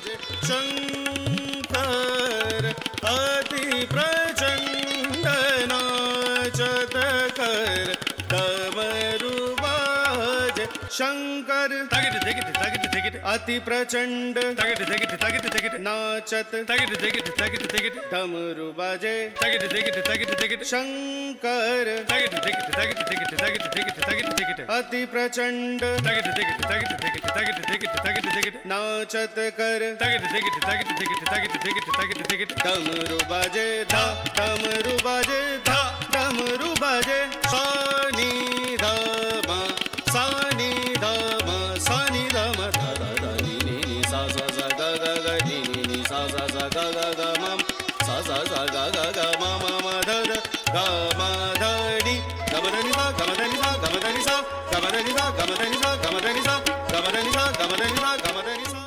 शंकर अति प्रचंड नाचत कर डमरू बाजे शंकर अति प्रचंड नाचत डमरू बाजे शंकर अति प्रचंड नाचत कर डमरू बाजे धा डमरू बाजे धा डमरू बाजे सानी धामा सानी धामा सानी धामा धा धा धा नी नी नी सा सा सा गा गा गा नी नी नी सा सा सा गा गा गा मम सा सा सा गा गा गा मा मा मा धा धा गा मा धा नी गमधनि सा गमधनि सा गमधनि सा गमधनि सा गमधनि सा गमधनि सा गमधनि सा गमधनि सा गमधनि सा।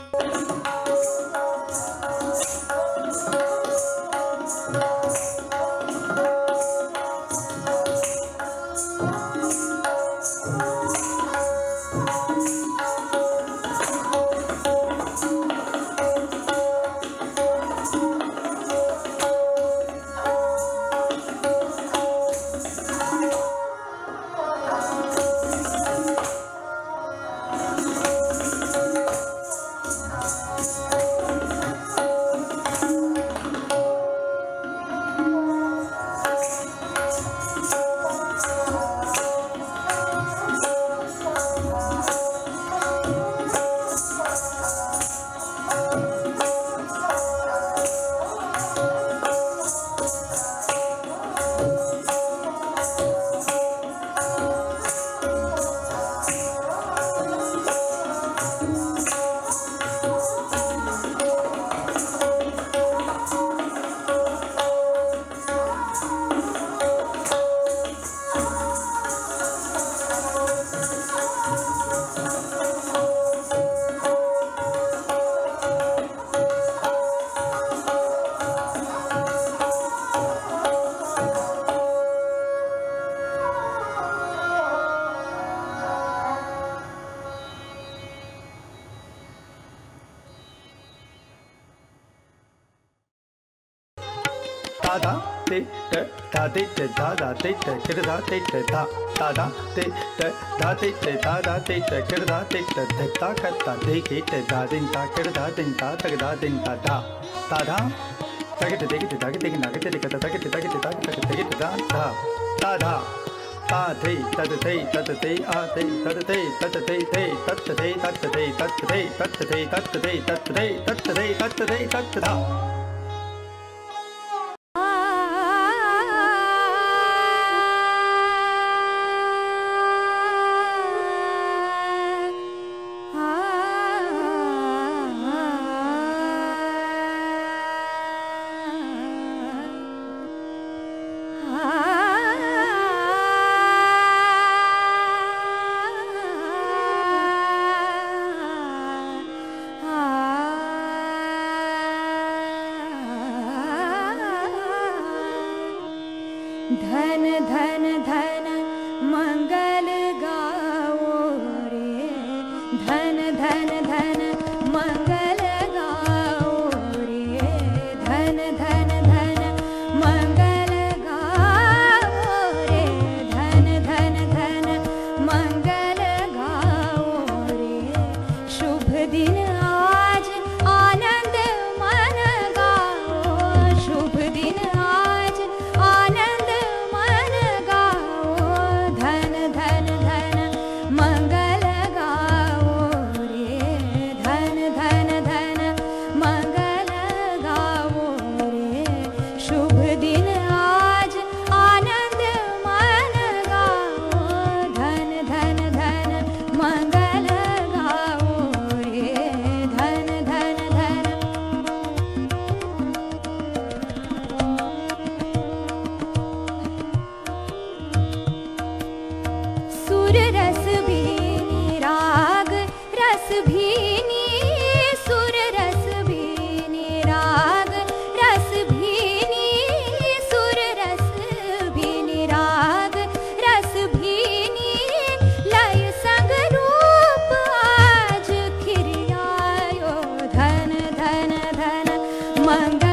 da te te da te te da da te te kir da te te da da da te te da te te da da te te kir da te te te ta ka ta de ke te da din ta kir da din ta ta da din ta da da da ta ke te de ke te da ke te na ke te ka ta ke te da ke te da ke te ke te da da da da ta te ta te ta te a te ta te ta te te ta te ta te ta te ta te ta te ta te ta te ta te ta te da धन धन धन मंगल गाओ रे धन धन धन मंगल गाओ रे धन धन धन मंगल गाओ रे धन धन धन मंगल गाओ रे शुभ दिन आज आनंद मन गाओ शुभ दिन आज आनंद मन गाओ मंगल